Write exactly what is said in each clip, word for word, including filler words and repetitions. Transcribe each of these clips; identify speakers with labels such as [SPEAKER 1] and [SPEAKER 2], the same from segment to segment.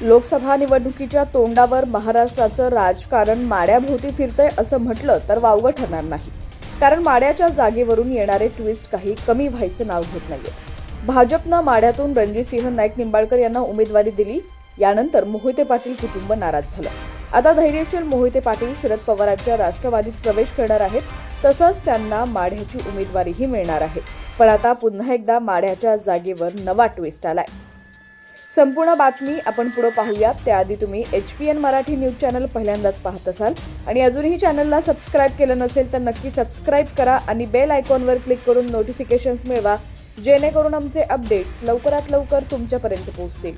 [SPEAKER 1] लोकसभा निवडणुकीच्या तोंडावर महाराष्ट्राचं राजकारण माड्याभोवती फिरतंय असं म्हटलं तर वावगं ठरणार नाही. कारण माड्याच्या जागेवरून येणारे ट्विस्ट काही कमी व्हायचं नाव घेत नाहीये. भाजपनं माड्यातून रणजितसिंह नाईक निंबाळकर यांना उमेदवारी दिली. यानंतर मोहिते पाटील कुटुंब नाराज झालं. आता धैर्यशील मोहिते पाटील शरद पवारांच्या राष्ट्रवादीत प्रवेश करणार आहेत. तसंच त्यांना माढ्याची उमेदवारीही मिळणार आहे. पण आता पुन्हा एकदा माढ्याच्या जागेवर नवा ट्विस्ट आलाय. संपूर्ण बातमी आपण पुढे पाहूयात. त्याआधी तुम्ही H P N Marathi news channel पहिल्यांदाच पाहत असाल आणि अजूनही चॅनलला सबस्क्राईब केलं नसेल तर नक्की सबस्क्राईब करा आणि बेल आयकॉनवर क्लिक करून नोटिफिकेशन्स मिळवा, जेणेकरून आमचे अपडेट्स लवकरात लवकर तुमच्यापर्यंत पोहोचतील.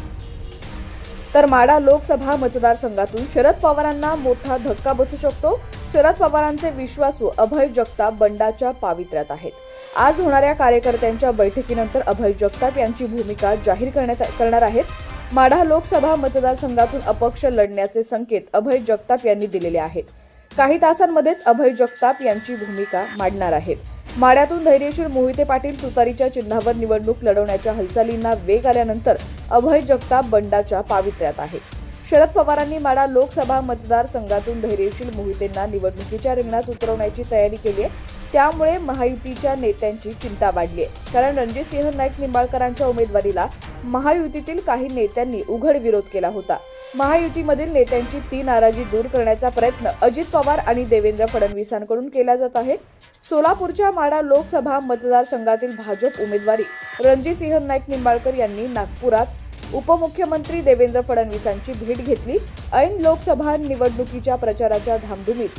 [SPEAKER 1] तर माढा लोकसभा मतदारसंघातून शरद पवारांना मोठा धक्का बसू शकतो. शरद पवारांचे विश्वासू अभय जगताप बंडाच्या पावित्र्यात आहेत. आज होणाऱ्या कार्यकर्त्यांच्या बैठकीनंतर अभय जगताप यांची भूमिका जाहीर करण्यात करणार आहेत. माढा लोकसभा मतदारसंघातून अपक्ष लढण्याचे संकेत अभय जगताप यांनी दिलेले आहेत. काही तासांमध्येच अभय जगताप यांची भूमिका मांडणार आहेत. माढ्यातून धैर्यशील मोहिते पाटील तुतारीच्या चिन्हावर निवडणूक लढवण्याच्या हालचालींना वेग आल्यानंतर अभय जगताप बंडाच्या पावित्र्यात आहेत. शरद पवारांनी माढा लोकसभा मतदारसंघातून धैर्यशील मोहितेंना निवडणुकीच्या रिंगणात उतरवण्याची तयारी केली आहे. त्यामुळे महायुतीच्या नेत्यांची चिंता वाढली आहे. कारण रणजितसिंह नाईक निंबाळकरांच्या उमेदवारीला महायुतीतील काही नेत्यांनी उघड विरोध केला होता. महायुतीमधील नेत्यांची ती नाराजी दूर करण्याचा प्रयत्न अजित पवार आणि देवेंद्र फडणवीसांकडून केला जात आहे. सोलापूरच्या माढा लोकसभा मतदारसंघातील भाजप उमेदवारी रणजितसिंह नाईक निंबाळकर यांनी नागपुरात उपमुख्यमंत्री देवेंद्र फडणवीसांची भेट घेतली. ऐन लोकसभा निवडणुकीच्या प्रचाराच्या धामधुमीत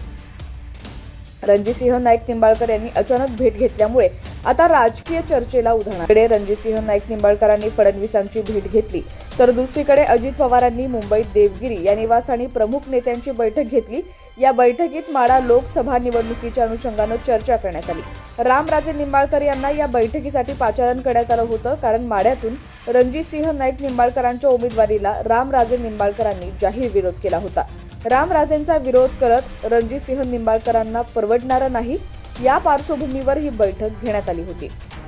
[SPEAKER 1] रणजितसिंह नाईक निंबाळकर यांनी अचानक भेट घेतल्यामुळे आता राजकीय चर्चेला उधाण आहे. इकडे रणजितसिंह नाईक निंबाळकरांनी फडणवीसांची भेट घेतली तर दुसरीकडे अजित पवारांनी मुंबईत देवगिरी या निवासस्थानी प्रमुख नेत्यांची बैठक घेतली. या बैठकीत माढा लोकसभा निवडणुकीच्या अनुषंगानं चर्चा करण्यात आली. रामराजे निंबाळकर यांना या बैठकीसाठी पाचारण करण्यात आलं होतं. कारण माढ्यातून रणजितसिंह नाईक निंबाळकरांच्या उमेदवारीला रामराजे निंबाळकरांनी जाहीर विरोध केला होता. रामराजेंचा विरोध करत रणजितसिंह निंबाळकरांना परवडणारं नाही, या पार्श्वभूमीवर ही बैठक घेण्यात आली होती.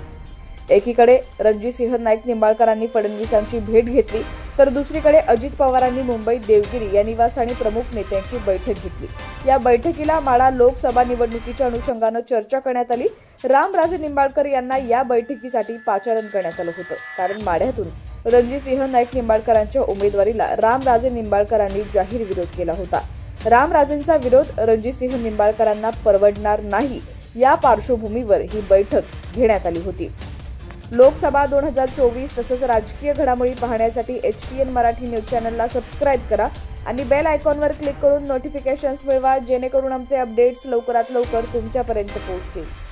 [SPEAKER 1] एकीकडे रणजितसिंह नाईक निंबाळकरांनी फडणवीसांची भेट घेतली तर दुसरीकडे अजित पवारांनी मुंबईत देवगिरी या निवासस्थानी प्रमुख नेत्यांची बैठक घेतली. या बैठकीला माढा लोकसभा निवडणुकीच्या अनुषंगानं चर्चा करण्यात आली. रामराजे निंबाळकर यांना या बैठकीसाठी पाचारण करण्यात आलं होतं. कारण माढ्यातून रणजितसिंह नाईक निंबाळकरांच्या उमेदवारीला रामराजे निंबाळकरांनी जाहीर विरोध केला होता. रामराजेंचा विरोध रणजितसिंह निंबाळकरांना परवडणार नाही, या पार्श्वभूमीवर ही बैठक घेण्यात आली होती. लोकसभा दोन हजार चोवीस तसंच राजकीय घडामोडी पाहण्यासाठी H P N Marathi news चॅनलला सबस्क्राईब करा आणि बेल आयकॉनवर क्लिक करून नोटिफिकेशन्स मिळवा, जेणेकरून आमचे अपडेट्स लवकरात लवकर तुमच्यापर्यंत पोहोचतील.